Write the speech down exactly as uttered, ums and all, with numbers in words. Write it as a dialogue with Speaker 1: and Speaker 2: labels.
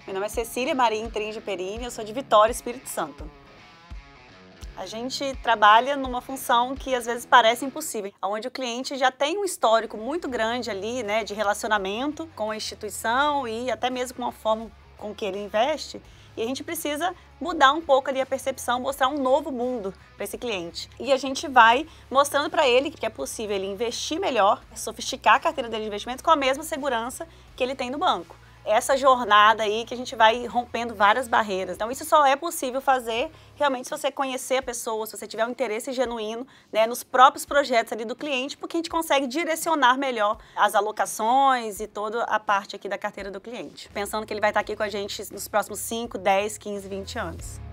Speaker 1: Meu nome é Cecília Maria Intringe Perini, eu sou de Vitória, Espírito Santo. A gente trabalha numa função que às vezes parece impossível, onde o cliente já tem um histórico muito grande ali, né, de relacionamento com a instituição e até mesmo com a forma com que ele investe, e a gente precisa mudar um pouco ali a percepção, mostrar um novo mundo para esse cliente. E a gente vai mostrando para ele que é possível ele investir melhor, sofisticar a carteira dele de investimentos com a mesma segurança que ele tem no banco. Essa jornada aí que a gente vai rompendo várias barreiras. Então isso só é possível fazer realmente se você conhecer a pessoa, se você tiver um interesse genuíno, né, nos próprios projetos ali do cliente, porque a gente consegue direcionar melhor as alocações e toda a parte aqui da carteira do cliente. Pensando que ele vai estar aqui com a gente nos próximos cinco, dez, quinze, vinte anos.